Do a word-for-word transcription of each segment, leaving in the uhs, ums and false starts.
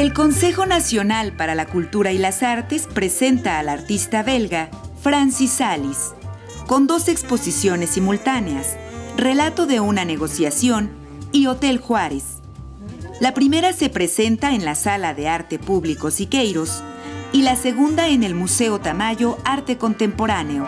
El Consejo Nacional para la Cultura y las Artes presenta al artista belga Francis Salis, con dos exposiciones simultáneas, Relato de una negociación y Hotel Juárez. La primera se presenta en la Sala de Arte Público Siqueiros y la segunda en el Museo Tamayo Arte Contemporáneo.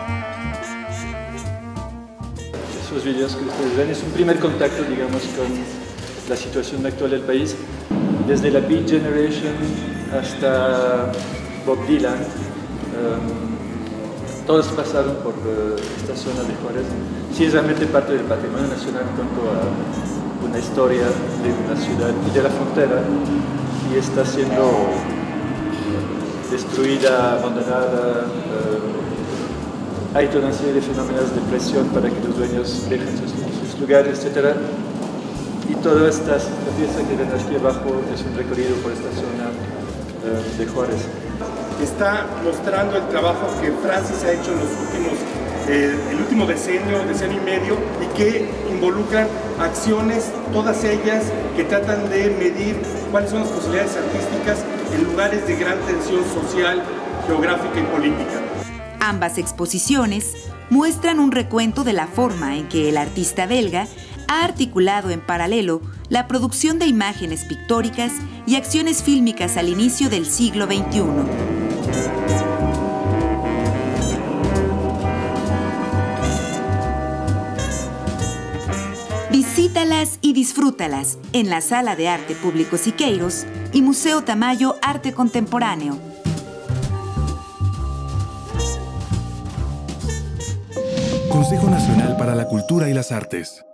Esos videos que ustedes ven es un primer contacto, digamos, con la situación actual del país, desde la Beat Generation hasta Bob Dylan. Um, todos pasaron por uh, esta zona de Juárez. Sí, es realmente parte del patrimonio nacional cuanto a una historia de una ciudad y de la frontera, y está siendo destruida, abandonada. Uh, hay toda una serie de fenómenos de presión para que los dueños dejen sus, sus lugares, etcétera. Y toda esta la pieza que ven aquí abajo es un recorrido por esta zona uh, de Juárez. Está mostrando el trabajo que Francis ha hecho en los últimos, eh, el último decenio, decenio y medio, y que involucran acciones, todas ellas que tratan de medir cuáles son las posibilidades artísticas en lugares de gran tensión social, geográfica y política. Ambas exposiciones muestran un recuento de la forma en que el artista belga ha articulado en paralelo la producción de imágenes pictóricas y acciones fílmicas al inicio del siglo veintiuno. Visítalas y disfrútalas en la Sala de Arte Público Siqueiros y Museo Tamayo Arte Contemporáneo. Consejo Nacional para la Cultura y las Artes.